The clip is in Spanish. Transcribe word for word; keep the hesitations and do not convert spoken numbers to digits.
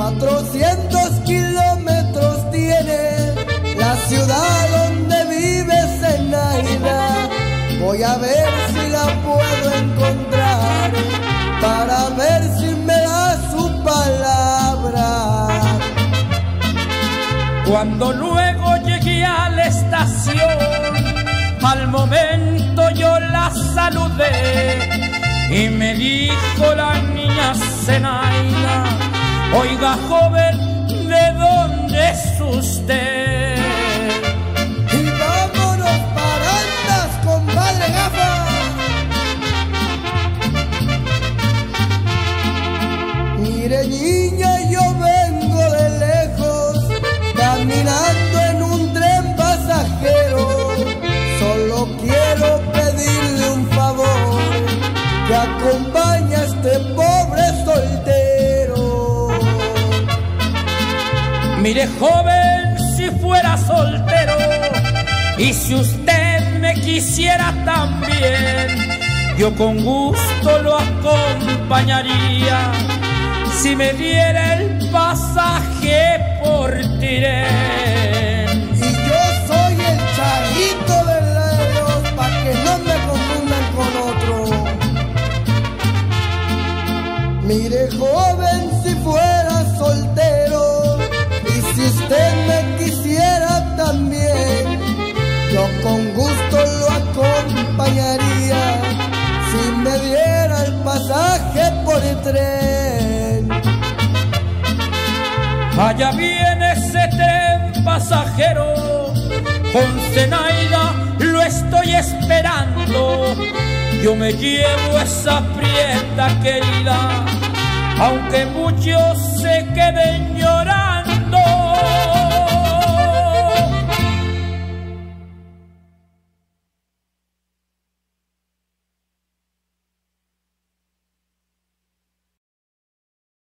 Cuatrocientos kilómetros tiene la ciudad donde vive Zenaida. Voy a ver si la puedo encontrar, para ver si me da su palabra. Cuando luego llegué a la estación, al momento yo la saludé y me dijo la niña Zenaida: oiga, joven, ¿de dónde es usted? Y vámonos para Andas, compadre Gafa. Mire, niña, yo vengo de lejos, caminando en un tren pasajero. Solo quiero pedirle un favor, que acompañe a este pobre soltero. Mire, joven, si fuera soltero y si usted me quisiera también, yo con gusto lo acompañaría si me diera el pasaje por tren. Y yo soy el Charito Verdaderos, pa' que no me confundan con otro. Mire, joven, si fuera soltero y si usted me quisiera también, yo con gusto lo acompañaría si me diera el pasaje por el tren. Allá viene ese tren pasajero, con Zenaida lo estoy esperando. Yo me llevo esa prieta querida, aunque muchos se queden llorando.